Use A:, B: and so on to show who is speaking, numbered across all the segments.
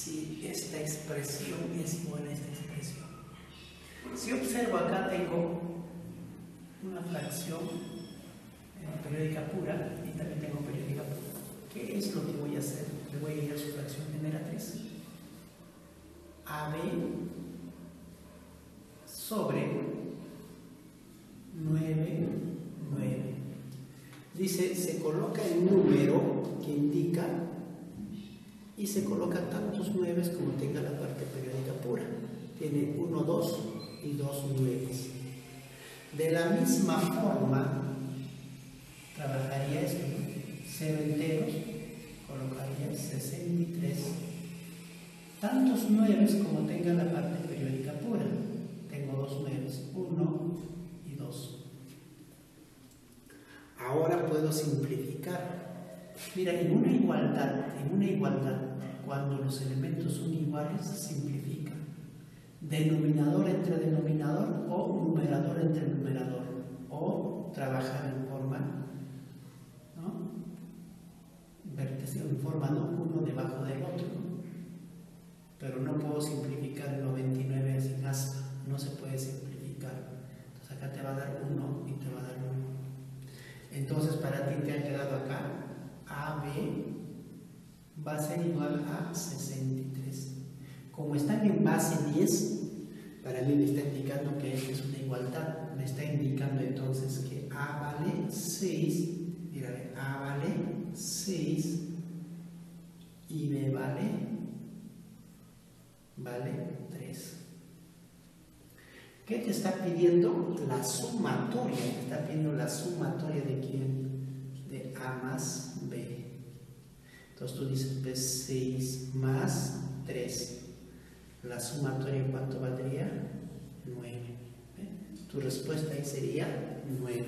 A: si esta expresión es igual a esta expresión. Si observo acá tengo una fracción periódica pura y también tengo periódica pura. ¿Qué es lo que voy a hacer? Le voy a ir a su fracción generatriz. AB sobre 9, 9. Dice, se coloca el número que indica y se coloca tantos 9 como tenga la parte periódica pura. Tiene 1, 2 y 2 9. De la misma forma, trabajaría esto, ¿no? 0 enteros, colocaría 63. Tantos 9 como tenga la parte periódica pura. Tengo 2 9, 1 y 2. Ahora puedo simplificar. Mira, en una igualdad, cuando los elementos son iguales, se simplifica. Denominador entre denominador o numerador entre numerador. O trabajar en forma, ¿no? Vertical, en forma, ¿no? Uno debajo del otro, ¿no? Pero no puedo simplificar el 99 sin aspa, no se puede simplificar. Entonces acá te va a dar 1 y te va a dar 1. Entonces para ti te ha quedado acá AB va a ser igual a 63. Como están en base 10, para mí me está indicando que esta es una igualdad. Me está indicando entonces que A vale 6, mira, A vale 6 y B vale 3. ¿Qué te está pidiendo? La sumatoria. Te está pidiendo la sumatoria de quién? De A más B. Entonces tú dices, pues 6 más 3. La sumatoria, ¿cuánto valdría? 9. Tu respuesta ahí sería 9.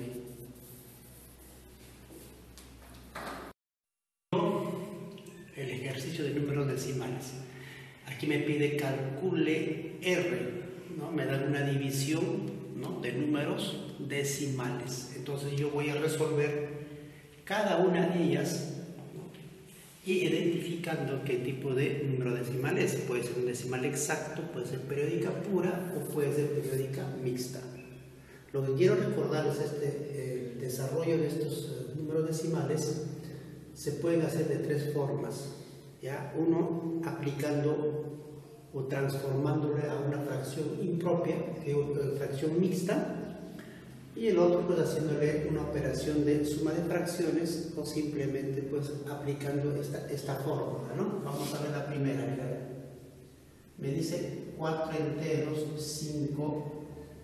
A: El ejercicio de números decimales. Aquí me pide calcule R, ¿no? Me dan una división, ¿no? De números decimales. Entonces yo voy a resolver cada una de ellas, ¿no? Y identificando qué tipo de número decimal es. Puede ser un decimal exacto, puede ser periódica pura o puede ser periódica mixta. Lo que quiero recordarles es que el desarrollo de estos números decimales se pueden hacer de 3 formas. ¿Ya? Uno, aplicando o transformándole a una fracción impropia, que es una fracción mixta, y el otro pues haciéndole una operación de suma de fracciones o simplemente pues aplicando esta fórmula, ¿no? Vamos a ver la primera. Me dice 4 enteros, 5.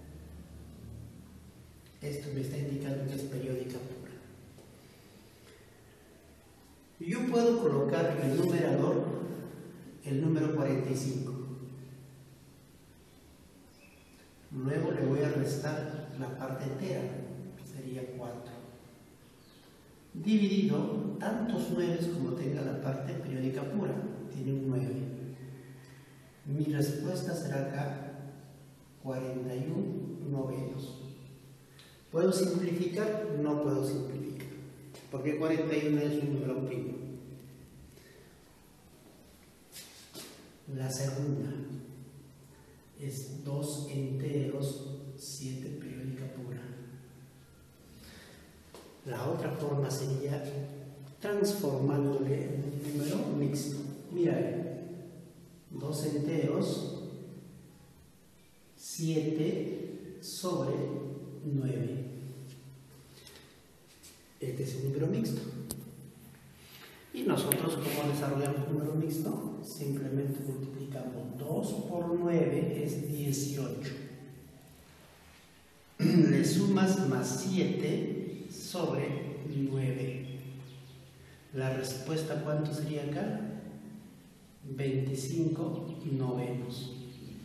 A: Esto me está indicando que es periódica pura. Yo puedo colocar en el numerador el número 45. Luego le voy a restar la parte entera, sería 4. Dividido tantos 9 como tenga la parte periódica pura, tiene un 9. Mi respuesta será acá 41 novenos. ¿Puedo simplificar? No puedo simplificar, porque 41 es un número primo. La segunda es 2 enteros, 7 periódica pura. La otra forma sería transformándole en un número mixto. Mira, 2 enteros, 7 sobre 9. Este es un número mixto. Y nosotros, ¿cómo desarrollamos un número mixto? Simplemente multiplicamos 2 por 9 es 18. Le sumas más 7 sobre 9. La respuesta, ¿cuánto sería acá? 25 novenos.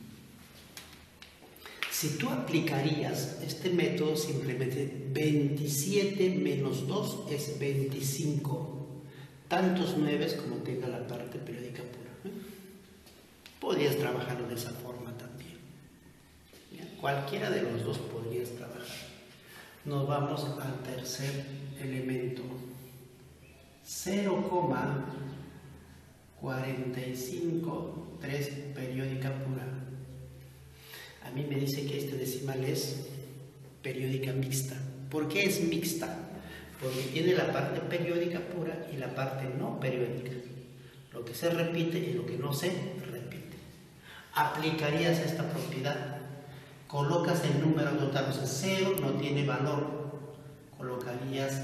A: Si tú aplicarías este método, simplemente 27 menos 2 es 25. Tantos 9 como tenga la parte periódica pura. Podrías trabajarlo de esa forma también. ¿Ya? Cualquiera de los dos podrías trabajar. Nos vamos al tercer elemento. 0,0 45, 3 periódica pura. A mí me dice que este decimal es periódica mixta. ¿Por qué es mixta? Porque tiene la parte periódica pura y la parte no periódica. Lo que se repite y lo que no se repite. Aplicarías esta propiedad. Colocas el número total, o sea, 0 no tiene valor. Colocarías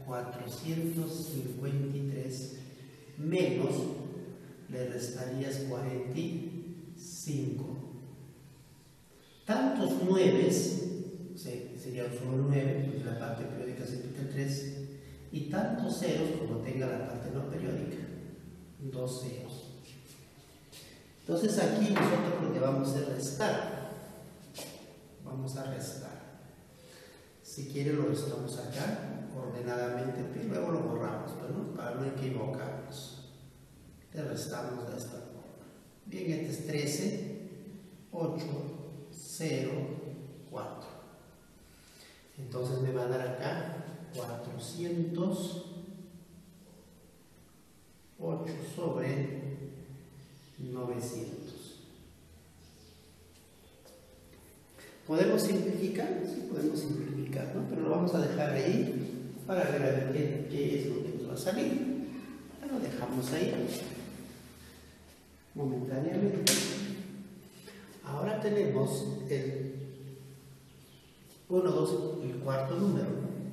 A: 453 menos, le restarías 45. Tantos 9, sería solo 9, pues la parte periódica se quita el 3, y tantos ceros como tenga la parte no periódica, 2 ceros. Entonces aquí nosotros lo que vamos a restar. Vamos a restar. Si quiere lo restamos acá ordenadamente, pero luego lo borramos, ¿no? Para no equivocarnos. Le restamos de esta forma. Bien, este es 13, 8, 0, 4. Entonces me va a dar acá 408 sobre 900. ¿Podemos simplificar? Sí, podemos simplificar, ¿no? Pero lo vamos a dejar ahí para ver a ver qué es lo que nos va a salir. Lo dejamos ahí momentáneamente. Ahora tenemos el 1, 2, el cuarto número.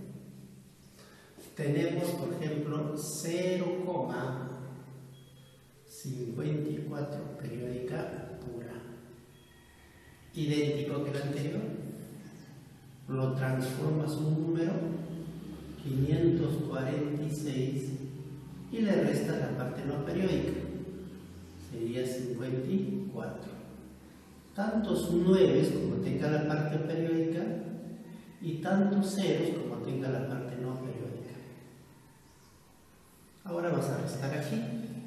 A: Tenemos, por ejemplo, 0,54 periódica pura. Idéntico que el anterior. Lo transformas un número, 546, y le restas la parte no periódica. Sería 54. Tantos 9 como tenga la parte periódica y tantos ceros como tenga la parte no periódica. Ahora vas a restar aquí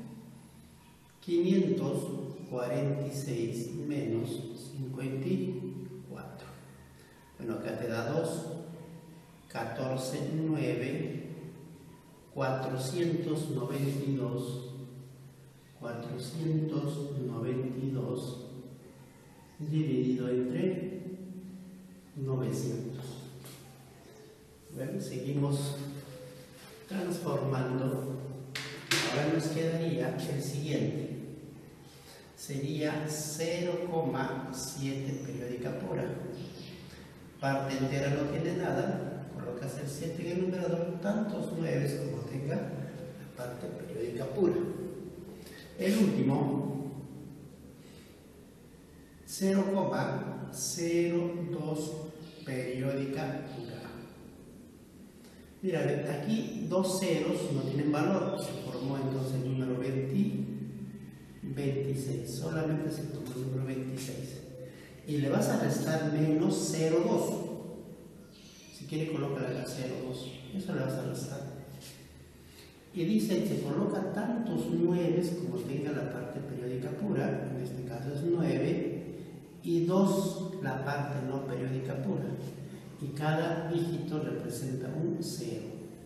A: 546 menos 54. Bueno, acá te da 2, 14, 9, 492, 492 dividido entre 900. Bueno, seguimos transformando. Ahora nos quedaría el siguiente. Sería 0,7 periódica pura. Parte entera no tiene nada. Colocas el 7 en el numerador, tantos 9 como tenga la parte periódica pura. El último, 0,02 periódica pura. Mira, aquí dos ceros no tienen valor, se formó entonces el número 26, solamente se tomó el número 26. Y le vas a restar menos 0,2. Si quiere, coloca la 0,2, eso le vas a restar. Y dice que coloca tantos 9 como tenga la parte periódica pura, en este caso es 9, y 2 la parte no periódica pura. Y cada dígito representa un 0.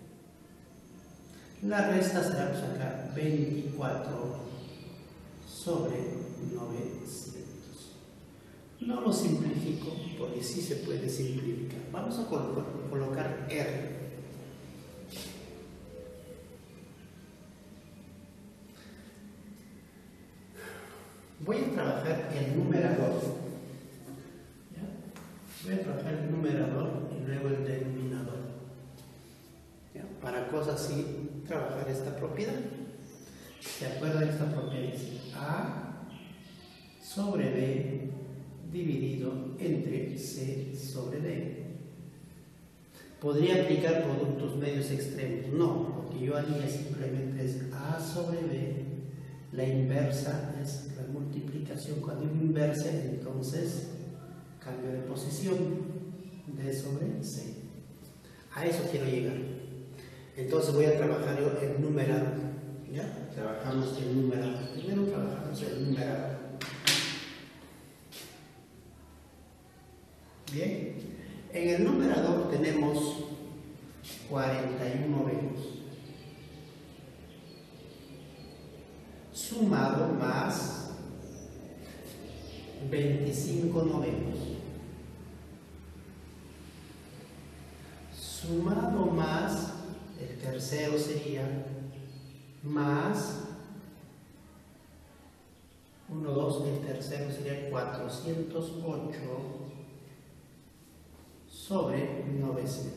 A: La resta será pues acá 24 sobre 900. No lo simplifico porque sí se puede simplificar. Vamos a colocar R. Voy a trabajar el numerador. ¿Ya? Voy a trabajar el numerador y luego el denominador. ¿Ya? Para cosas así, trabajar esta propiedad. ¿Se acuerdan de esta propiedad? A sobre B dividido entre C sobre D. ¿Podría aplicar productos medios extremos? No, porque yo haría simplemente es A sobre B. La inversa es la multiplicación. Cuando digo inversa, entonces cambio de posición. D sobre C. A eso quiero llegar. Entonces voy a trabajar yo el numerador. ¿Ya? Trabajamos el numerador. Primero trabajamos el numerador. Bien. En el numerador tenemos 41 menos. sumado más 25 novenos, sumado más, el tercero sería más 1, 2, el tercero sería 408 sobre 900.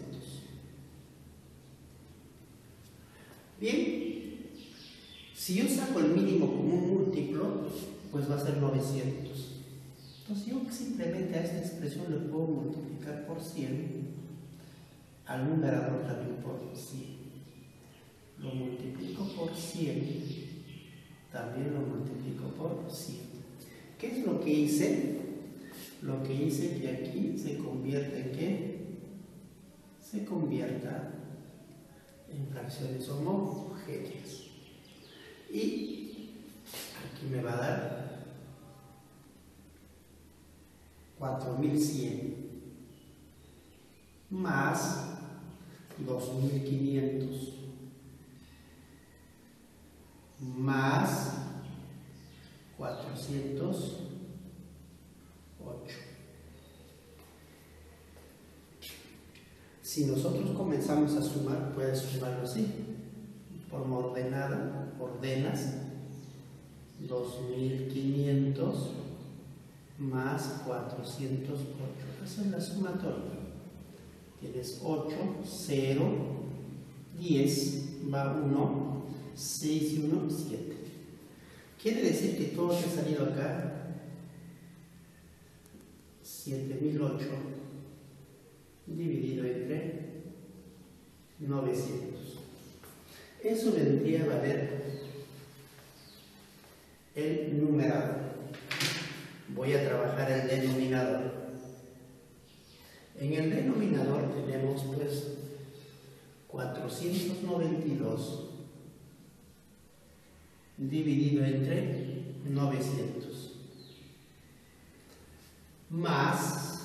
A: Bien, si yo saco el mínimo como un múltiplo, pues va a ser 900. Entonces yo simplemente a esta expresión le puedo multiplicar por 100, al numerador también por 100. Lo multiplico por 100. También lo multiplico por 100. ¿Qué es lo que hice? Lo que hice es que aquí se convierte en ¿qué? Se convierta en fracciones homogéneas. Y aquí me va a dar 4100 más 2500 más 408. Si nosotros comenzamos a sumar, puedes sumarlo así, forma ordenada, ordenas 2500 más 408. Esa es la sumatoria. Tienes 8, 0, 10, va 1, 6 y 1, 7. Quiere decir que todo que ha salido acá, 7008 dividido entre 900. Eso vendría a valer el numerador. Voy a trabajar el denominador. En el denominador tenemos pues 492 dividido entre 900 más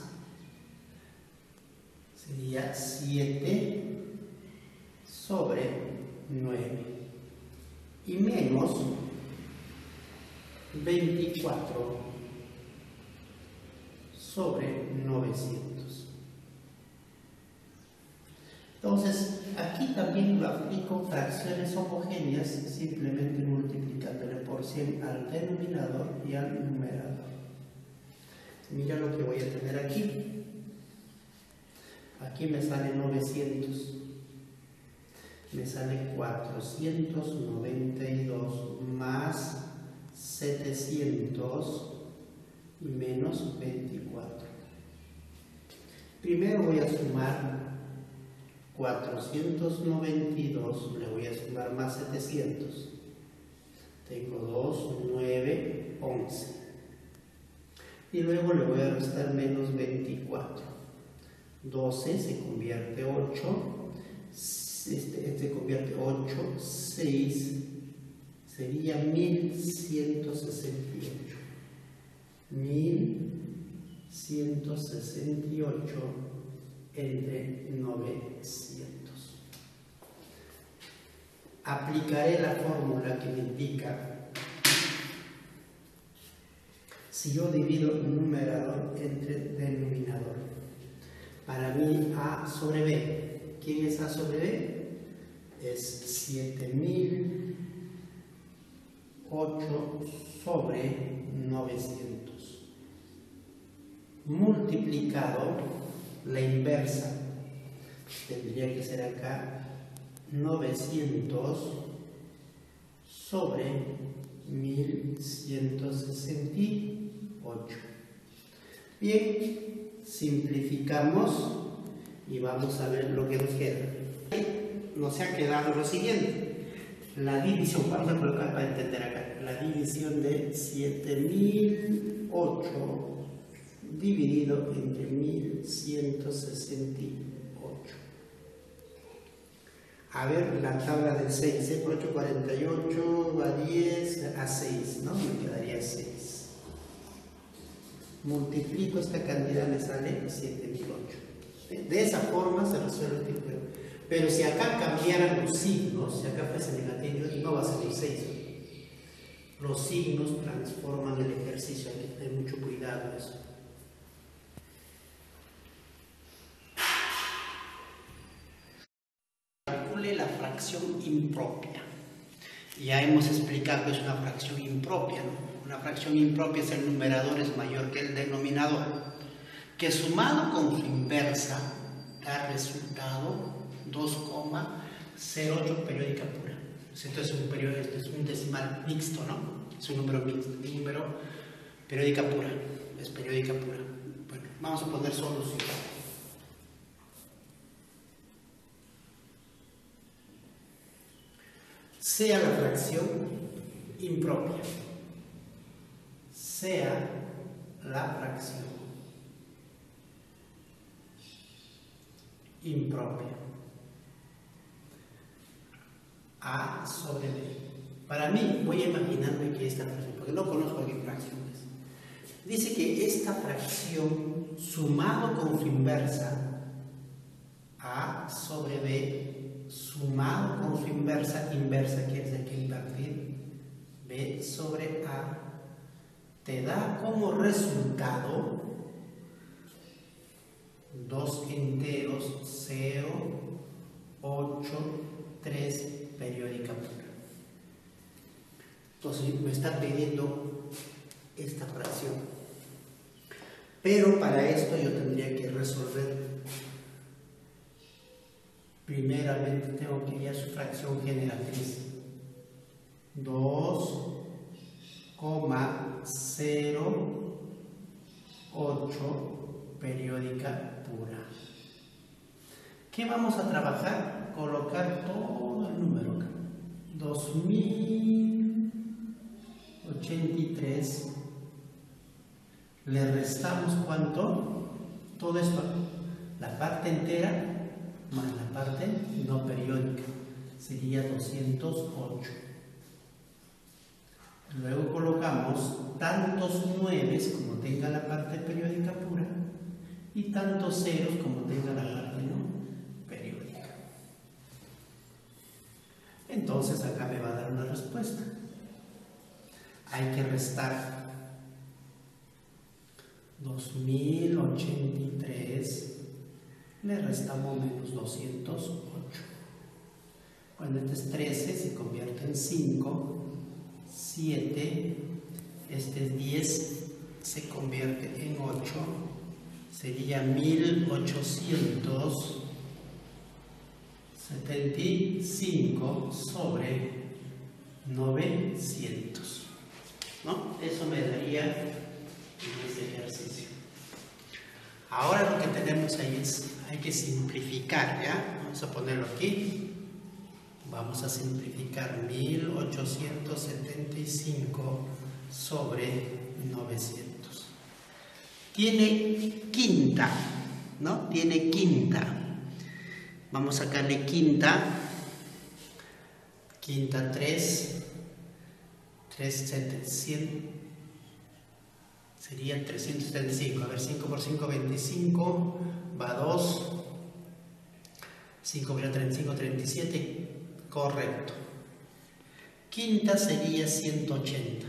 A: sería 7 sobre 9 y menos 24 sobre 900. Entonces, aquí también lo aplico fracciones homogéneas, simplemente multiplicándole por 100 al denominador y al numerador. Mira lo que voy a tener aquí. Aquí me sale 900. Me sale 492 más 700 y menos 24. Primero voy a sumar 492, le voy a sumar más 700. Tengo 2, 9, 11. Y luego le voy a restar menos 24. 12 se convierte 8. Este convierte 8, 6. Sería 1168. 1168 entre 900. Aplicaré la fórmula que me indica si yo divido numerador entre denominador. Para mí A sobre B. ¿Quién es A sobre B? Es 7008 sobre 900. Multiplicado la inversa, tendría que ser acá 900 sobre 1168. Bien, simplificamos y vamos a ver lo que nos queda. Nos ha quedado lo siguiente: la división, vamos a colocar para entender acá, la división de 7008 dividido entre 1168. A ver, la tabla del 6, por 8, 48, a 10, a 6, ¿no? Me quedaría 6. Multiplico esta cantidad, me sale 7008. De esa forma se resuelve este juego. Pero si acá cambiaran los signos, si acá fuese negativo, no va a ser un 6. Los signos transforman el ejercicio, hay que tener mucho cuidado eso. Calcule la fracción impropia. Ya hemos explicado que es una fracción impropia, ¿no? Una fracción impropia es el numerador es mayor que el denominador, que sumado con su inversa da resultado 2,08 periódica pura. Entonces es un decimal mixto, ¿no? Es un número mixto, un número periódica pura, es periódica pura. Bueno, vamos a poner solución. Sea la fracción impropia, sea la fracción impropia, A sobre B. Para mí, voy a imaginarme que esta fracción, porque no conozco qué fracción es, dice que esta fracción sumado con su inversa, A sobre B, sumado con su inversa, inversa quiere decir que invertir, B sobre A, te da como resultado 2 enteros, 0, 8, 3 periódica pura. Entonces me está pidiendo esta fracción. Pero para esto yo tendría que resolver. Primeramente tengo que ir a su fracción generatriz. 2,08 periódica pura. ¿Qué vamos a trabajar? Colocar todo el número acá. 2083. Le restamos ¿cuánto? Todo esto, la parte entera más la parte no periódica, sería 208. Luego colocamos tantos 9 como tenga la parte periódica pura y tantos ceros como tenga la parte no periódica. Entonces acá me va a dar una respuesta. Hay que restar 2083, le restamos menos 208. Cuando este es 13 se convierte en 5, 7, este es 10, se convierte en 8, sería 1875 sobre 900, ¿no? Eso me daría en este ejercicio. Ahora lo que tenemos ahí es, hay que simplificar, ¿ya? Vamos a ponerlo aquí. Vamos a simplificar 1875 sobre 900. Tiene quinta, ¿no? Tiene quinta. Vamos a sacarle quinta. Quinta 3. 3,700. Sería 375. A ver, 5 por 5, 25. Va 2. 5 por 35, 37. Correcto. Quinta sería 180.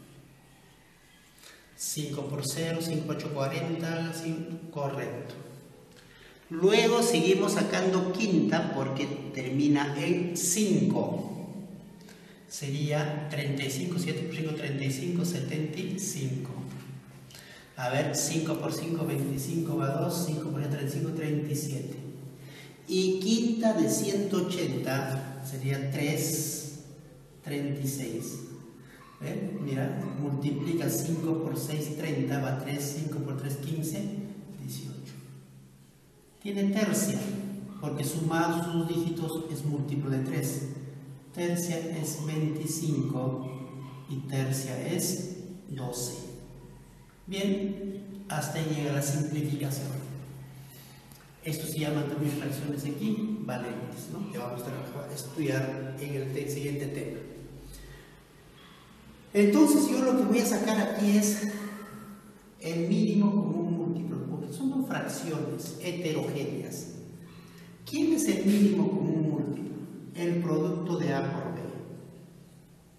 A: 5 por 0, 5 por 8, 40. 5, correcto. Luego seguimos sacando quinta porque termina en 5. Sería 35, 7 por 5, 35, 75. A ver, 5 por 5, 25 va 2, 5 por 35, 37. Y quinta de 180 sería 3, 36. ¿Ven? Mira, multiplica 5 por 6, 30, va 3, 5 por 3, 15, 18. Tiene tercia, porque sumar sus dígitos es múltiplo de 3. Tercia es 25 y tercia es 12. Bien, hasta ahí llega la simplificación. Esto se llaman también fracciones equivalentes, ¿no? Que vamos a estudiar en el siguiente tema. Entonces yo lo que voy a sacar aquí es el mínimo común múltiplo, porque son dos fracciones heterogéneas. ¿Quién es el mínimo común múltiplo? El producto de A por B.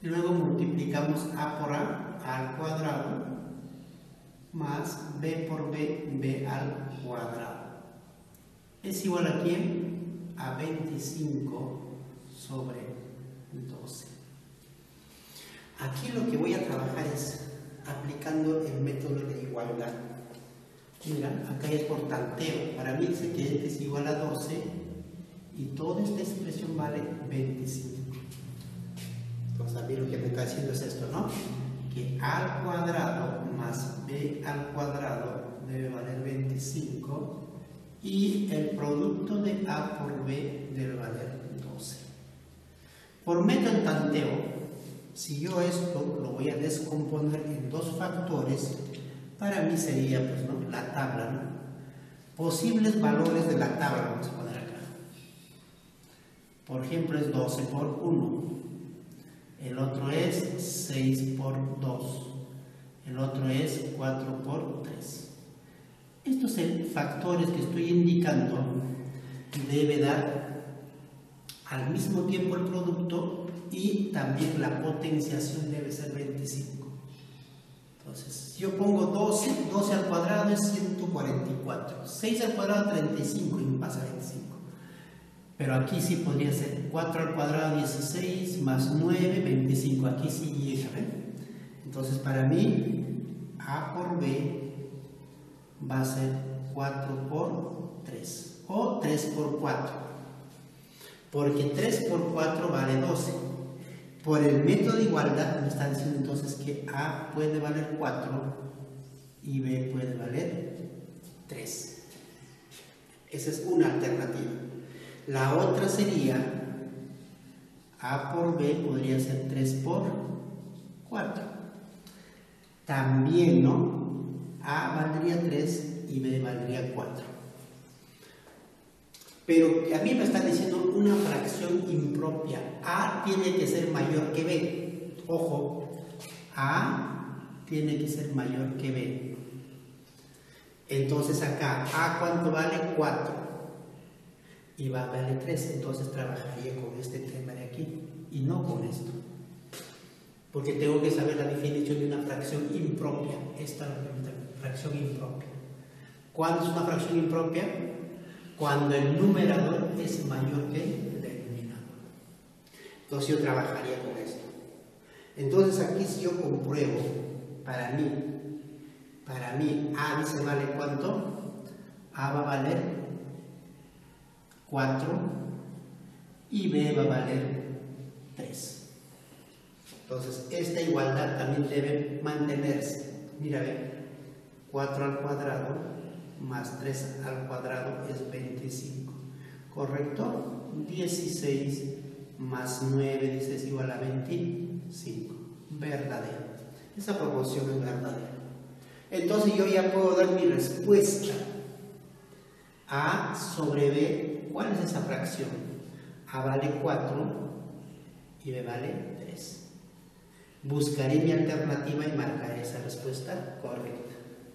A: Y luego multiplicamos a por a al cuadrado, más b por b al cuadrado. ¿Es igual a quién? A 25 sobre 12. Aquí lo que voy a trabajar es aplicando el método de igualdad. Mira, acá es por tanteo. Para mí dice que este es igual a 12 y toda esta expresión vale 25. Entonces a mí lo que me está diciendo es esto, ¿no? Que a al cuadrado más b al cuadrado debe valer 25 y el producto de a por b debe valer 12. Por método de tanteo, si yo esto lo voy a descomponer en dos factores, para mí sería, pues, ¿no?, la tabla, ¿no? Posibles valores de la tabla, vamos a poner acá. Por ejemplo, es 12 por 1. El otro es 6 por 2. El otro es 4 por 3. Estos factores que estoy indicando debe dar al mismo tiempo el producto y también la potenciación debe ser 25. Entonces, si yo pongo 12, 12 al cuadrado es 144. 6 al cuadrado 35 y me pasa 25. Pero aquí sí podría ser 4 al cuadrado 16 más 9, 25. Aquí sí llega, ¿ven? Entonces, para mí, a por b va a ser 4 por 3 o 3 por 4. Porque 3 por 4 vale 12. Por el método de igualdad me está diciendo entonces que a puede valer 4 y b puede valer 3. Esa es una alternativa. La otra sería a por b podría ser 3 por 4. También, ¿no? A valdría 3 y b valdría 4. Pero a mí me están diciendo una fracción impropia. A tiene que ser mayor que b. Ojo, A tiene que ser mayor que b. Entonces acá, A ¿cuánto vale? 4. Y va a valer 3. Entonces trabajaría con este tema de aquí y no con esto. Porque tengo que saber la definición de una fracción impropia. Esta fracción impropia. ¿Cuándo es una fracción impropia? Cuando el numerador es mayor que el denominador. Entonces yo trabajaría con esto. Entonces aquí si yo compruebo, para mí A dice vale ¿cuánto? A va a valer 4 y B va a valer 3. Entonces esta igualdad también debe mantenerse. Mira, ve, 4 al cuadrado más 3 al cuadrado es 25. ¿Correcto? 16 más 9 dice es igual a 25. Verdadero. Esa proporción es verdadera. Entonces yo ya puedo dar mi respuesta. A sobre B, ¿cuál es esa fracción? A vale 4 y B vale 3. Buscaré mi alternativa y marcaré esa respuesta correcta.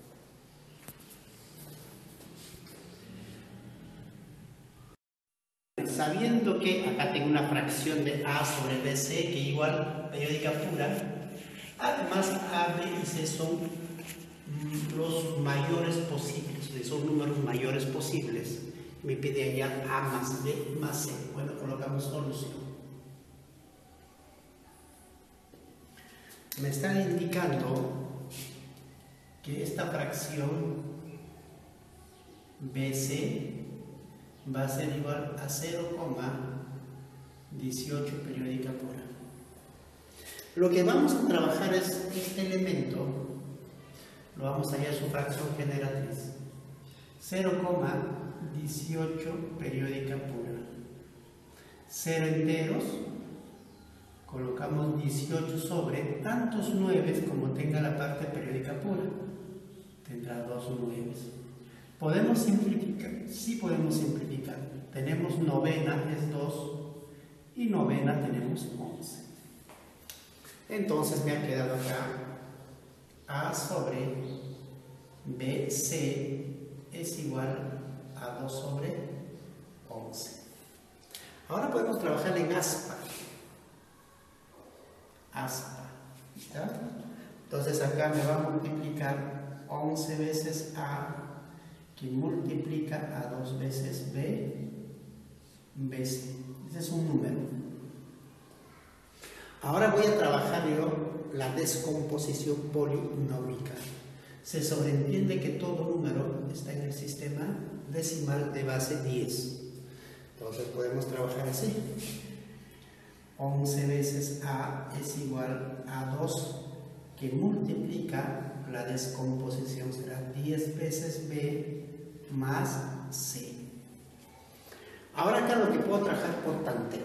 A: Sabiendo que acá tengo una fracción de A sobre BC que igual periódica pura, además A, B y C son los mayores posibles, son números mayores posibles. Me pide allá A más B más C. Bueno, colocamos solución. Me están indicando que esta fracción BC va a ser igual a 0,18 periódica pura. Lo que vamos a trabajar es este elemento, lo vamos a hallar su fracción generatriz. 0,18 periódica pura. 0 enteros, colocamos 18 sobre tantos 9 como tenga la parte periódica pura. Tendrá 2 9. ¿Podemos simplificar? Sí podemos simplificar. Tenemos novena es 2 y novena tenemos 11. Entonces me ha quedado acá A sobre BC es igual a 2 sobre 11. Ahora podemos trabajar en aspa.
B: aspa. ¿Ya? Entonces acá me va a multiplicar 11 veces A, que multiplica a 2 veces B, BC. Ese es un número.
A: Ahora voy a trabajar yo la descomposición polinómica. Se sobreentiende que todo número está en el sistema decimal de base 10. Entonces podemos trabajar así. 11 veces A es igual a 2, que multiplica, la descomposición será 10 veces B más C. Ahora acá lo que puedo trabajar por tanteo.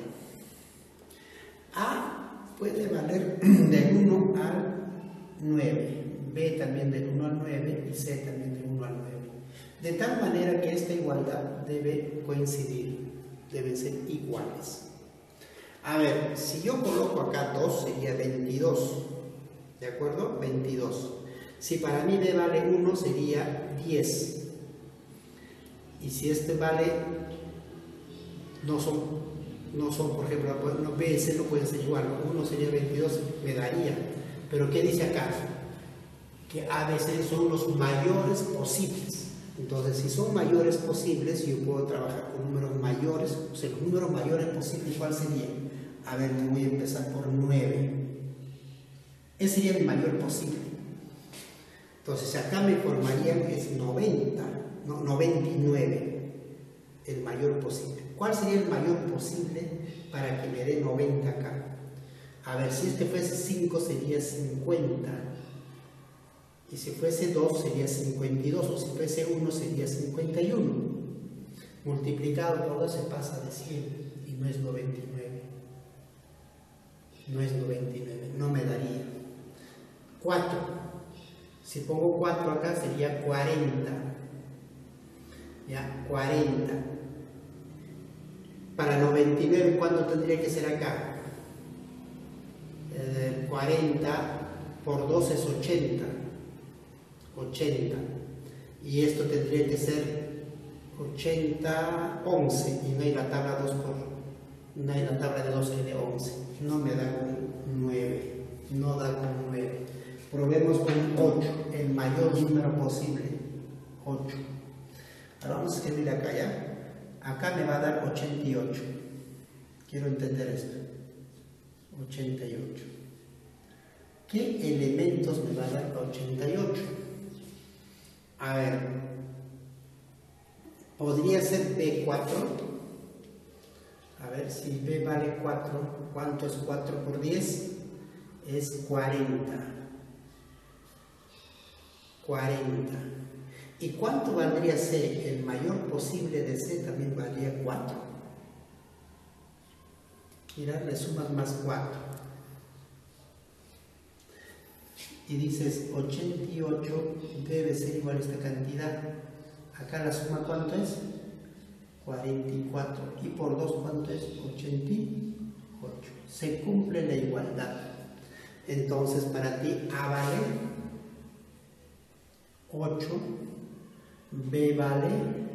A: A puede valer del 1 al 9, B también del 1 al 9 y C también del 1 al 9. De tal manera que esta igualdad debe coincidir, deben ser iguales. A ver, si yo coloco acá 2 sería 22, ¿de acuerdo? 22. Si para mí B vale 1 sería 10. Y si este vale, no son por ejemplo, B y C no pueden ser igual, 1 sería 22, me daría. Pero ¿qué dice acá? Que A, B, C son los mayores posibles. Entonces, si son mayores posibles, yo puedo trabajar con números mayores. O sea, los números mayores posibles, ¿cuál sería? A ver, voy a empezar por 9. Ese sería mi mayor posible. Entonces, acá me formaría que es 90, no, 99, el mayor posible. ¿Cuál sería el mayor posible para que me dé 90 acá? A ver, si este fuese 5 sería 50. Y si fuese 2 sería 52, o si fuese 1 sería 51. Multiplicado todo se pasa de 100 y no es 99. No es 99, no me daría. 4. Si pongo 4 acá sería 40. Ya, 40. Para 99, ¿cuánto tendría que ser acá? 40 por 2 es 80. 80. Y esto tendría que ser 80, 11. Y no hay la tabla 2 no hay la tabla de 12 de 11. No me da con 9. No da con 9. Probemos con 8, el mayor número posible. 8. Ahora vamos a escribir acá ya. Acá me va a dar 88. Quiero entender esto. 88. ¿Qué elementos me va a dar 88? A ver, podría ser B4. A ver, si B vale 4, ¿cuánto es 4 por 10? Es 40. 40. ¿Y cuánto valdría C? El mayor posible de C también valdría 4. Mira, le sumas más 4. Y dices 88 debe ser igual a esta cantidad. Acá la suma, ¿cuánto es? 44. Y por 2, ¿cuánto es? 88. Se cumple la igualdad. Entonces, para ti A vale 8, B vale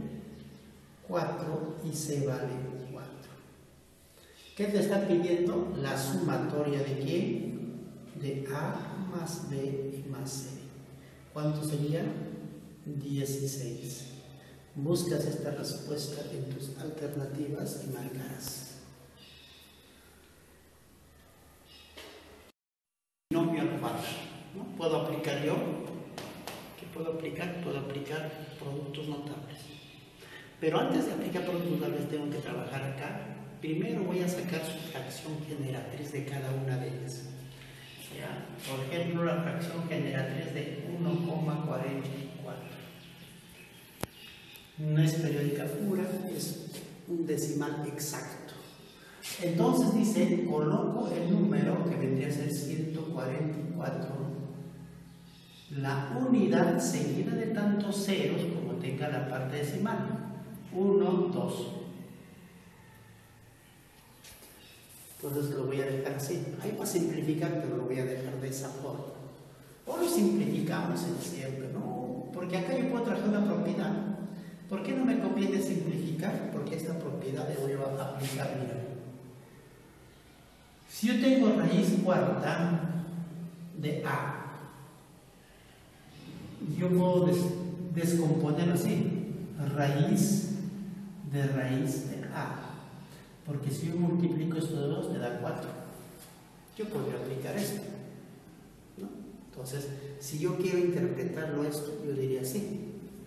A: 4 y C vale 4. ¿Qué te está pidiendo? La sumatoria de quién? De A más B y más C. ¿Cuánto sería? 16. Buscas esta respuesta en tus alternativas y marcarás. Binomio al cuadrado, ¿no? ¿Puedo aplicar yo? ¿Qué puedo aplicar? Puedo aplicar productos notables. Pero antes de aplicar productos notables tengo que trabajar acá. Primero voy a sacar su fracción generatriz de cada una de ellas. ¿Ya? Por ejemplo, la fracción generatriz de 1,44. No es periódica pura, es un decimal exacto. Entonces dice, coloco el número que vendría a ser 144, la unidad seguida de tantos ceros como tenga la parte decimal. 1, 2. Entonces lo voy a dejar así. Ahí va a simplificar, pero lo voy a dejar de esa forma. O lo simplificamos en siempre, ¿no? Porque acá yo puedo trabajar una propiedad. ¿Por qué no me conviene simplificar? Porque esta propiedad le voy a aplicar, mira.
B: Si yo tengo raíz cuarta de A, yo puedo descomponerlo así, raíz de A, porque si yo multiplico estos dos me da 4. Yo podría aplicar esto, ¿no? Entonces, si yo quiero interpretarlo esto, yo diría así.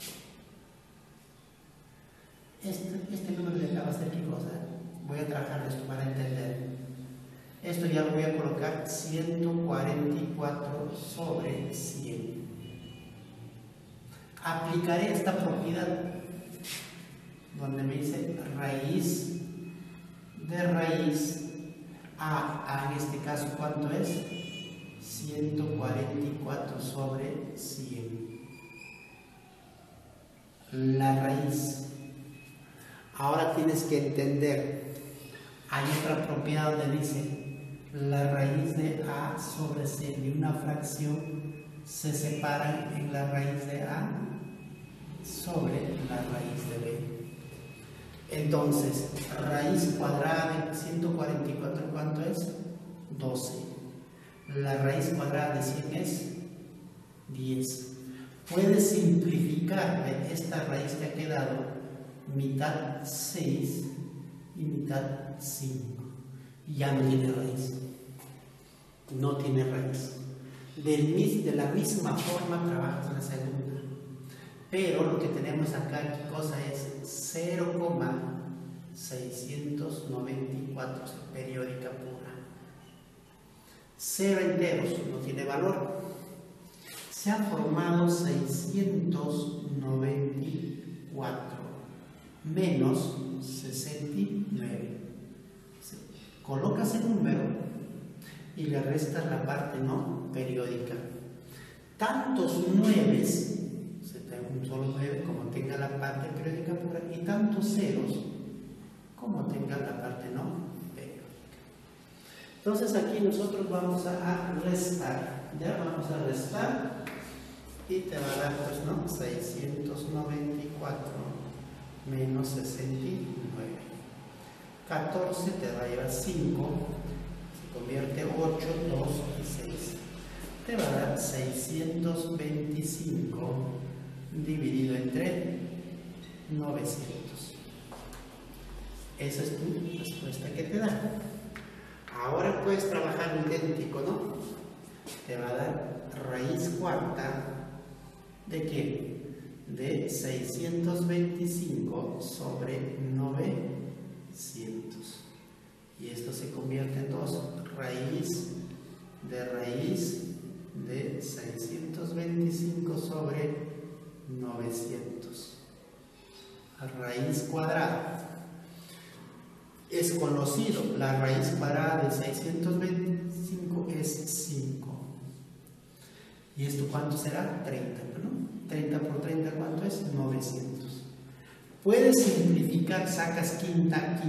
B: Este número de acá va a ser qué cosa. Voy a trabajar esto para entender. Esto ya lo voy a colocar 144 sobre 100. Aplicaré esta propiedad donde me dice raíz de raíz A en este caso, ¿cuánto es? 144 sobre 100. La raíz. Ahora tienes que entender, hay otra propiedad donde dice la raíz de A sobre 100 y una fracción se separan en la raíz de A sobre la raíz de B. Entonces, raíz cuadrada de 144, ¿cuánto es? 12. La raíz cuadrada de 100 es 10. Puedes simplificar de esta raíz que ha quedado mitad 6 y mitad 5. Y ya no tiene raíz. No tiene raíz. De la misma forma trabajas la segunda. Pero lo que tenemos acá, ¿qué cosa es? 0,694, periódica pura. 0 enteros, no tiene valor. Se han formado 694 menos 69. Colocas el número y le restas la parte no periódica. Tantos 9, un solo 9 como tenga la parte periódica pura, y tantos ceros como tenga la parte no periódica. Entonces aquí nosotros vamos a restar. Ya vamos a restar y te va a dar, pues no, 694 menos 69. 14 te va a llevar 5, se convierte 8, 2 y 6. Te va a dar 625 dividido entre 900. Esa es tu respuesta que te da. Ahora puedes trabajar idéntico, ¿no? Te va a dar raíz cuarta ¿de qué? De 625 sobre 900. Y esto se convierte en 2. Raíz de 625 sobre 900. Raíz cuadrada. Es conocido, la raíz cuadrada de 625 es 5. ¿Y esto cuánto será? 30, ¿no? 30 por 30, ¿cuánto es? 900. Puedes simplificar, sacas quinta.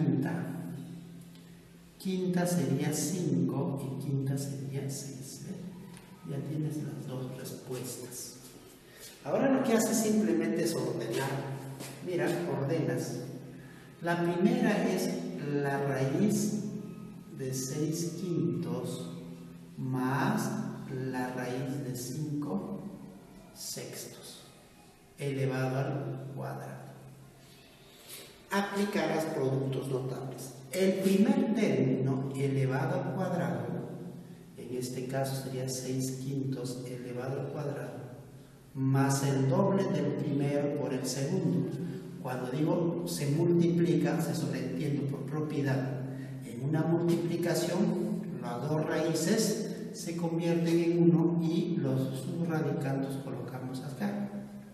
B: Quinta sería 5 y quinta sería 6. Ya tienes las dos respuestas. Ahora lo que haces simplemente es ordenar. Mira, ordenas. La primera es la raíz de 6 quintos más la raíz de 5 sextos elevado al cuadrado. Aplicarás productos notables. El primer término elevado al cuadrado, en este caso sería 6 quintos elevado al cuadrado, más el doble del primero por el segundo. Cuando digo se multiplica, se sobreentiende por propiedad. En una multiplicación, las dos raíces se convierten en 1 y los subradicandos colocamos acá.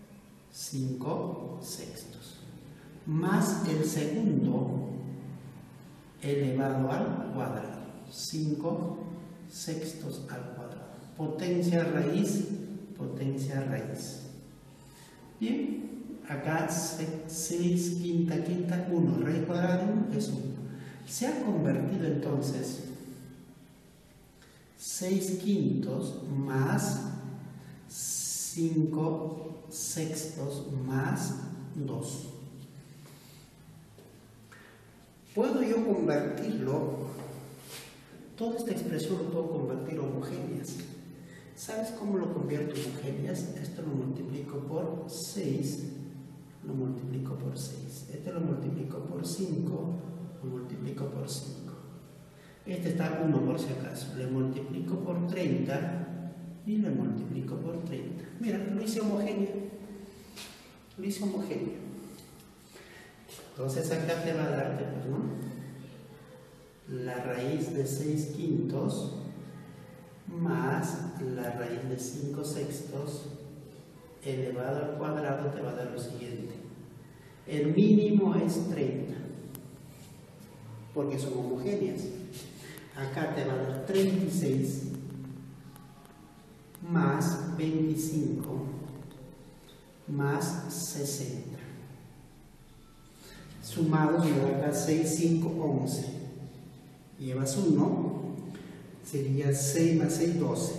B: 5 sextos. Más el segundo elevado al cuadrado. 5 sextos al cuadrado. Potencia raíz, potencia raíz. Bien. Acá 6 quinta, 1, raíz cuadrada de 1 es 1. Se ha convertido entonces 6 quintos más 5 sextos más 2. Puedo yo convertirlo Toda esta expresión lo puedo convertir a homogéneas. ¿Sabes cómo lo convierto en homogéneas? Esto lo multiplico por 6, lo multiplico por 6. Este lo multiplico por 5, lo multiplico por 5. Este está 1 por si acaso. Le multiplico por 30 y le multiplico por 30. Mira, lo hice homogéneo. Lo hice homogéneo. Entonces acá te va a darte, pues, ¿no? La raíz de 6 quintos más la raíz de 5 sextos elevado al cuadrado te va a dar lo siguiente. El mínimo es 30, porque son homogéneas. Acá te va a dar 36 más 25 más 60. Sumados me da acá 6, 5, 11. Llevas 1, sería 6 más 6, 12.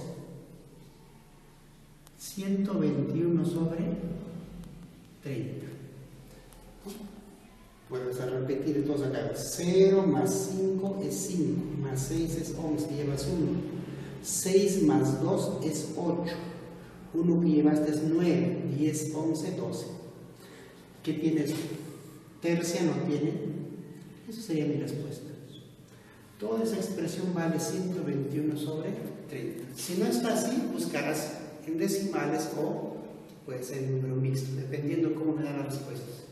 B: 121 sobre 30. Vuelves a repetir entonces acá. 0 más 5 es 5, más 6 es 11, llevas 1. 6 más 2 es 8. 1 que llevaste es 9, 10, 11, 12. ¿Qué tienes? Tercia no tiene. Esa sería mi respuesta. Toda esa expresión vale 121 sobre 30. Si no está así, buscarás en decimales o puede ser en número mixto, dependiendo cómo me dan las respuestas.